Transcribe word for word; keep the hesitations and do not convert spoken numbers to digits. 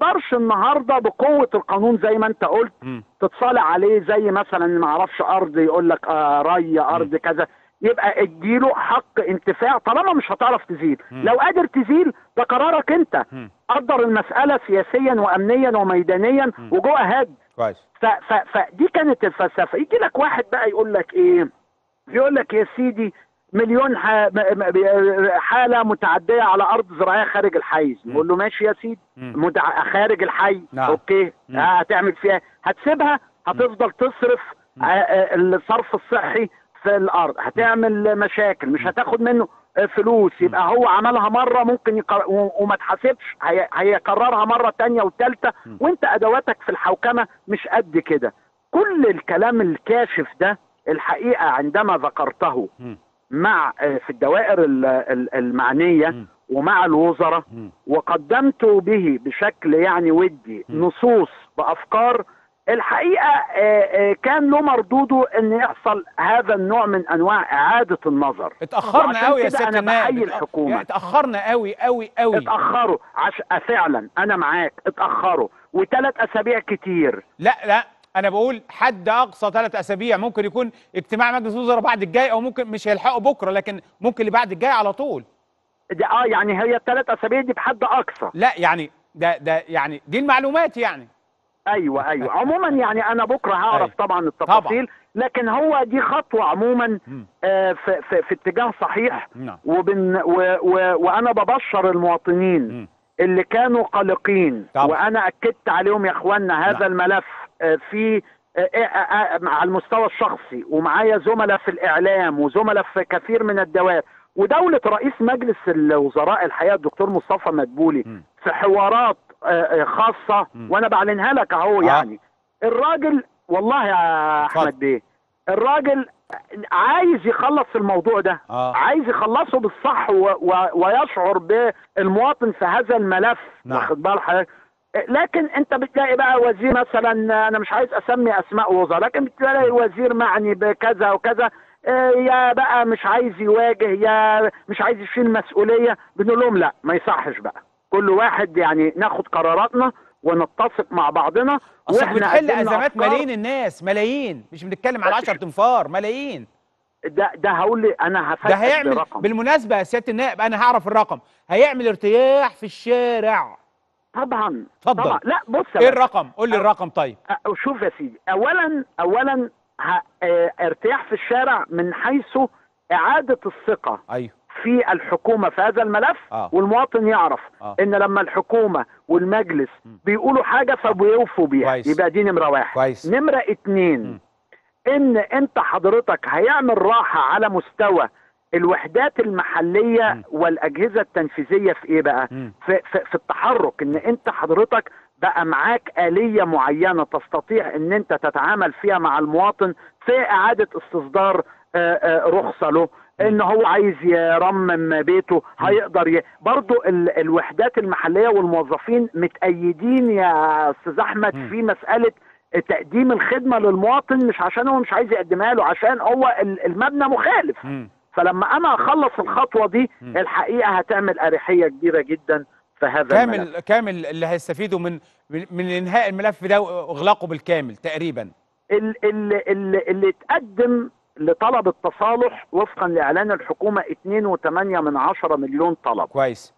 تقدرش النهارده بقوه القانون زي ما انت قلت م. تتصالح عليه، زي مثلا ما اعرفش ارض يقول لك آه ري ارض م. كذا، يبقى اديله حق انتفاع طالما مش هتعرف تزيل. م. لو قادر تزيل ده قرارك انت، م. قدر المساله سياسيا وامنيا وميدانيا وجو هاد كويس. فدي كانت الفلسفه. يجي لك واحد بقى يقول لك ايه؟ يقول لك يا سيدي مليون حاله متعديه على ارض زراعيه خارج الحيز. نقول له ماشي يا سيدي، متع... خارج الحي نعم. اوكي مم. هتعمل فيها، هتسيبها هتفضل تصرف الصرف الصحي في الارض، هتعمل مشاكل، مش هتاخد منه فلوس. يبقى هو عملها مره ممكن يقر... وما تحاسبش، هي... هيكررها مره ثانيه وثالثه، وانت ادواتك في الحوكمه مش قد كده. كل الكلام الكاشف ده الحقيقه عندما ذكرته م. مع في الدوائر المعنيه م. ومع الوزراء وقدمت به بشكل يعني ودي م. نصوص بافكار، الحقيقه كان له مردوده ان يحصل هذا النوع من انواع اعاده النظر. اتاخرنا قوي يا سياده النائب، الحكومه اتاخرنا قوي قوي قوي اتاخروا عش... فعلا انا معاك، اتاخروا وثلاث اسابيع كتير. لا لا انا بقول حد اقصى ثلاث اسابيع، ممكن يكون اجتماع مجلس الوزراء بعد الجاي، او ممكن مش هيلحقوا بكره، لكن ممكن اللي بعد الجاي على طول. دي اه يعني هي الثلاث اسابيع دي بحد اقصى. لا يعني ده ده يعني دي المعلومات يعني. ايوه ايوه عموما يعني انا بكره هعرف أيوة. طبعا التفاصيل طبعا. لكن هو دي خطوه عموما آه في, في, في اتجاه صحيح. م. وبن و و وانا ببشر المواطنين م. اللي كانوا قلقين طبعا. وانا اكدت عليهم يا اخوانا هذا م. الملف آه في على المستوى الشخصي، ومعايا زملاء في الاعلام وزملاء في كثير من الدوائر، ودوله رئيس مجلس الوزراء الحقيقه الدكتور مصطفى مدبولي م. في حوارات خاصه م. وانا بعلنها لك اهو. آه. يعني الراجل والله يا احمد بيه، الراجل عايز يخلص الموضوع ده. آه. عايز يخلصه بالصح و و ويشعر بالمواطن في هذا الملف. نعم. واخد بال حضرتك؟ لكن انت بتلاقي بقى وزير مثلا، انا مش عايز اسمي اسماء وزراء، لكن بتلاقي وزير معني بكذا وكذا، يا بقى مش عايز يواجه، يا مش عايز يشيل مسؤوليه. بنقول لهم لا، ما يصحش بقى، كل واحد يعني ناخد قراراتنا ونتسق مع بعضنا. واحنا بنحل ازمات ملايين الناس، ملايين، مش بنتكلم على عشرة انفار، ملايين. ده ده هقول لي انا هفتح ده هيعمل برقم. بالمناسبه يا سياده النائب انا هعرف الرقم، هيعمل ارتياح في الشارع. طبعا اتفضل. طبعا. لا بص ايه الرقم؟ قول لي الرقم. طيب شوف يا سيدي، اولا اولا ارتياح في الشارع من حيث اعاده الثقه. ايوه. في الحكومه في هذا الملف. آه. والمواطن يعرف آه. ان لما الحكومه والمجلس م. بيقولوا حاجه فبيوفوا بيها. كويس. يبقى دي نمره واحد. كويس. نمره اتنين م. ان انت حضرتك هيعمل راحه على مستوى الوحدات المحليه م. والاجهزه التنفيذيه في ايه بقى؟ في, في, في التحرك، ان انت حضرتك بقى معاك آلية معينة تستطيع ان انت تتعامل فيها مع المواطن في اعادة استصدار رخصة له، ان هو عايز يرمم بيته هيقدر ي... برضو ال... الوحدات المحلية والموظفين متأيدين يا استاذ احمد في مسألة تقديم الخدمة للمواطن، مش عشان هو مش عايز يقدمها له، عشان هو المبنى مخالف. فلما انا اخلص الخطوة دي الحقيقة هتعمل اريحية كبيرة جدا في هذا كامل الملف. كامل اللي هيستفيدوا من من انهاء الملف ده واغلاقه بالكامل تقريبا. اللي, اللي, اللي اتقدم لطلب التصالح وفقا لاعلان الحكومه اتنين وتمانية من عشرة مليون طلب. كويس.